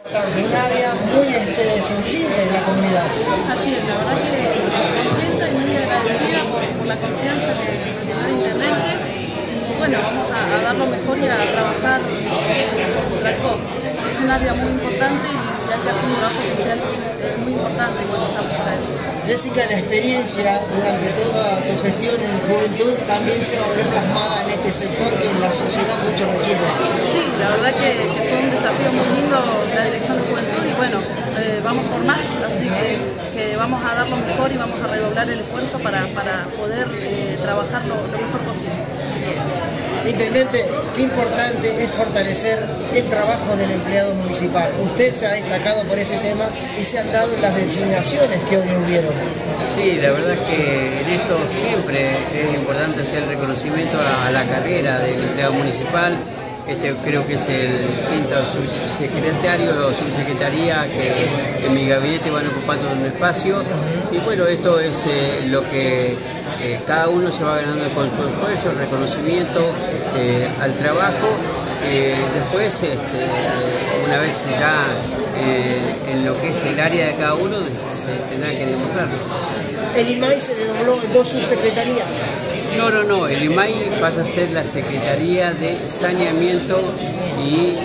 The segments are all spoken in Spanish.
Un área muy sensible en la comunidad. Así es, la verdad que contenta y muy agradecida por la confianza que da el intendente. Y bueno, vamos a dar lo mejor y a trabajar por Tracó. Es un área muy importante y hay que hacer un trabajo social muy importante y bueno, estamos para eso. Jessica, la experiencia durante toda tu gestión en juventud también se va a ver plasmada en este sector que en la sociedad mucho requiere. Sí, la verdad que fue un desafío muy lindo la dirección de juventud y bueno, vamos por más, así que vamos a dar lo mejor y vamos a redoblar el esfuerzo para poder trabajar lo mejor posible. Intendente, qué importante es fortalecer el trabajo del empleado municipal. Usted se ha destacado por ese tema y se han dado las designaciones que hoy hubieron. Sí, la verdad que en esto siempre es importante hacer el reconocimiento a la carrera del empleado municipal. Creo que es el quinto subsecretario o subsecretaría que en mi gabinete van ocupando un espacio y bueno, esto es lo que cada uno se va ganando con su esfuerzo, el reconocimiento al trabajo. Después, una vez ya en lo que es el área de cada uno, se tendrá que demostrarlo. El IMAI se desdobló en dos subsecretarías. No, el IMAI pasa a ser la Secretaría de Saneamiento y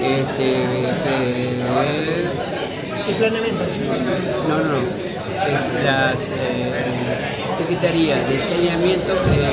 ¿Y planeamiento? No. Es la Secretaría de Saneamiento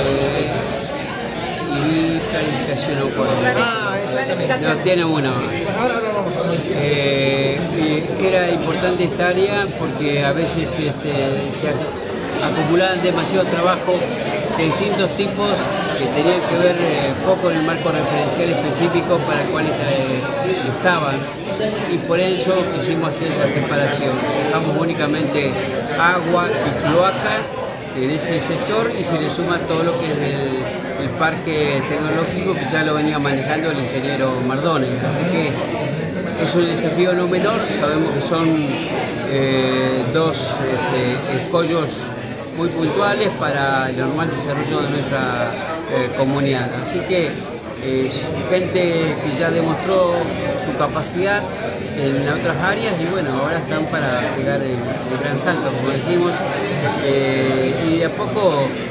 y Planificación Ah, exactamente. No, tiene una más. Ahora vamos a ver. Era importante esta área porque a veces se acumulaban demasiado trabajo de distintos tipos que tenían que ver poco en el marco referencial específico para el cual estaban y por eso quisimos hacer esta separación. Dejamos únicamente agua y cloaca en ese sector y se le suma todo lo que es el parque tecnológico que ya lo venía manejando el ingeniero Mardones. Así que es un desafío no menor, sabemos que son dos escollos muy puntuales para el normal desarrollo de nuestra comunidad. Así que gente que ya demostró su capacidad en otras áreas y bueno, ahora están para pegar el gran salto, como decimos, y de a poco